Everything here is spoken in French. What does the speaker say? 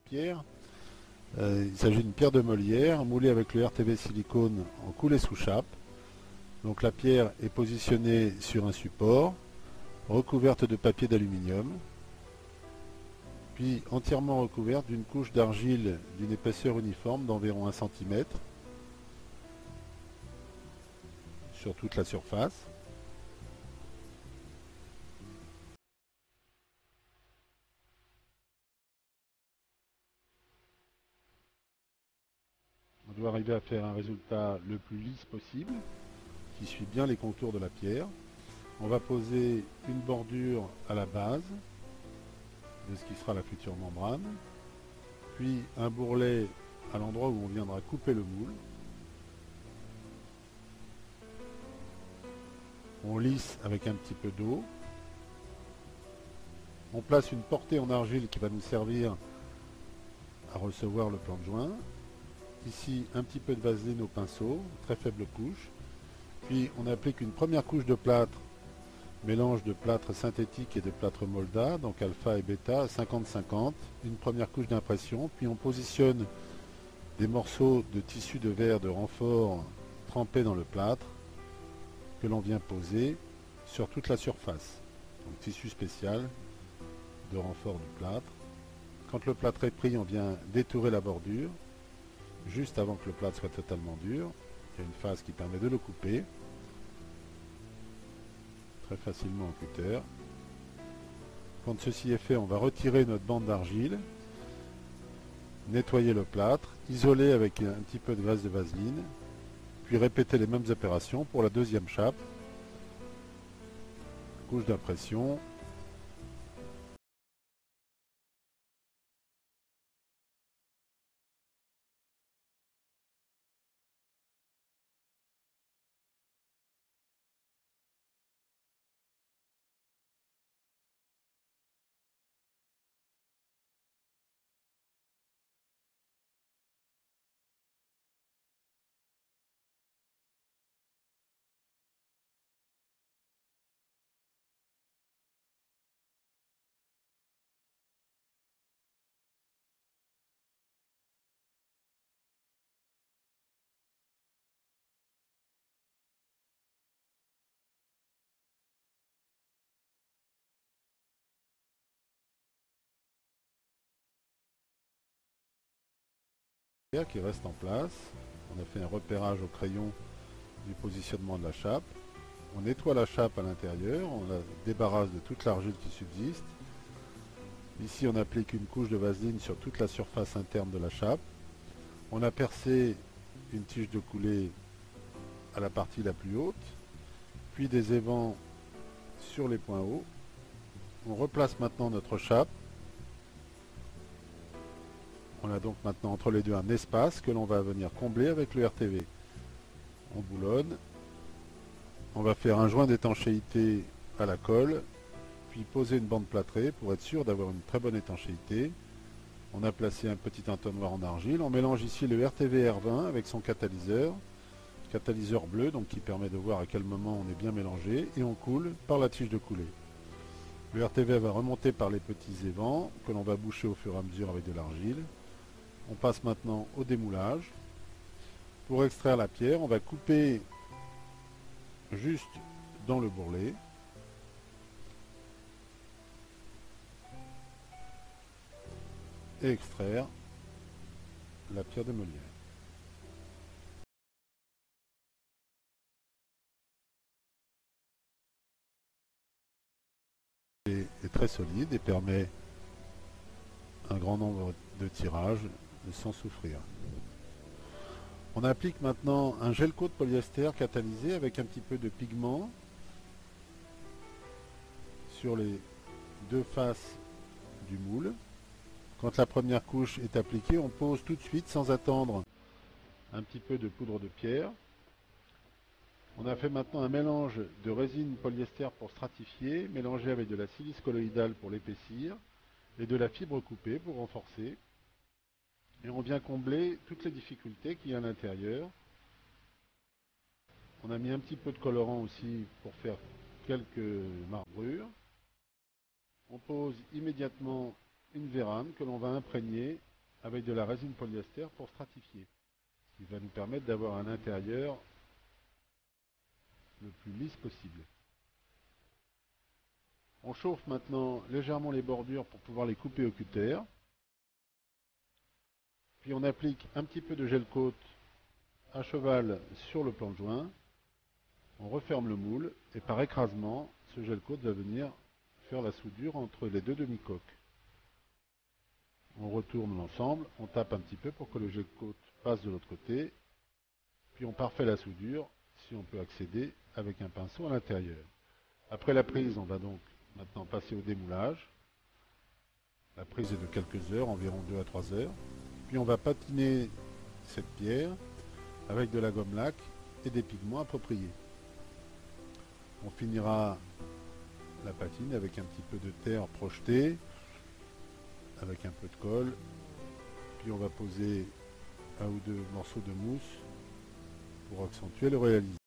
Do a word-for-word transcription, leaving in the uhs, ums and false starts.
pierre. Euh, il s'agit d'une pierre de Molière moulée avec le R T V silicone en coulée sous chape. Donc la pierre est positionnée sur un support, recouverte de papier d'aluminium, puis entièrement recouverte d'une couche d'argile d'une épaisseur uniforme d'environ un centimètre sur toute la surface. On doit arriver à faire un résultat le plus lisse possible, qui suit bien les contours de la pierre. On va poser une bordure à la base de ce qui sera la future membrane, puis un bourrelet à l'endroit où on viendra couper le moule. On lisse avec un petit peu d'eau. On place une portée en argile qui va nous servir à recevoir le plan de joint. Ici, un petit peu de vaseline au pinceau, très faible couche. Puis on applique une première couche de plâtre, mélange de plâtre synthétique et de plâtre Molda, donc alpha et bêta, cinquante cinquante. Une première couche d'impression, puis on positionne des morceaux de tissu de verre de renfort trempés dans le plâtre que l'on vient poser sur toute la surface. Donc tissu spécial de renfort du plâtre. Quand le plâtre est pris, on vient détourer la bordure juste avant que le plâtre soit totalement dur. Il y a une phase qui permet de le couper très facilement au cutter. Quand ceci est fait, on va retirer notre bande d'argile, nettoyer le plâtre, isoler avec un petit peu de graisse de vaseline, puis répéter les mêmes opérations pour la deuxième chape. Couche d'impression. Qui reste en place. On a fait un repérage au crayon du positionnement de la chape. On nettoie la chape à l'intérieur, on la débarrasse de toute l'argile qui subsiste. Ici on applique une couche de vaseline sur toute la surface interne de la chape. On a percé une tige de coulée à la partie la plus haute, puis des évents sur les points hauts. On replace maintenant notre chape. On a donc maintenant entre les deux un espace que l'on va venir combler avec le R T V. On boulonne. On va faire un joint d'étanchéité à la colle, puis poser une bande plâtrée pour être sûr d'avoir une très bonne étanchéité. On a placé un petit entonnoir en argile. On mélange ici le R T V R vingt avec son catalyseur, catalyseur bleu, donc qui permet de voir à quel moment on est bien mélangé, et on coule par la tige de coulée. Le R T V va remonter par les petits évents que l'on va boucher au fur et à mesure avec de l'argile. On passe maintenant au démoulage. Pour extraire la pierre, on va couper juste dans le bourrelet. Et extraire la pierre de Molière. Et est très solide et permet un grand nombre de tirages sans souffrir. On applique maintenant un gel coat de polyester catalysé avec un petit peu de pigment sur les deux faces du moule. Quand la première couche est appliquée, on pose tout de suite sans attendre un petit peu de poudre de pierre. On a fait maintenant un mélange de résine polyester pour stratifier, mélangé avec de la silice colloïdale pour l'épaissir et de la fibre coupée pour renforcer. Et on vient combler toutes les difficultés qu'il y a à l'intérieur. On a mis un petit peu de colorant aussi pour faire quelques marbrures. On pose immédiatement une vérame que l'on va imprégner avec de la résine polyester pour stratifier, ce qui va nous permettre d'avoir un intérieur le plus lisse possible. On chauffe maintenant légèrement les bordures pour pouvoir les couper au cutter. Puis on applique un petit peu de gel coat à cheval sur le plan de joint. On referme le moule et par écrasement, ce gel coat va venir faire la soudure entre les deux demi-coques. On retourne l'ensemble, on tape un petit peu pour que le gel coat passe de l'autre côté. Puis on parfait la soudure, si on peut accéder, avec un pinceau à l'intérieur. Après la prise, on va donc maintenant passer au démoulage. La prise est de quelques heures, environ deux à trois heures. Puis on va patiner cette pierre avec de la gomme laque et des pigments appropriés. On finira la patine avec un petit peu de terre projetée, avec un peu de colle. Puis on va poser un ou deux morceaux de mousse pour accentuer le réalisme.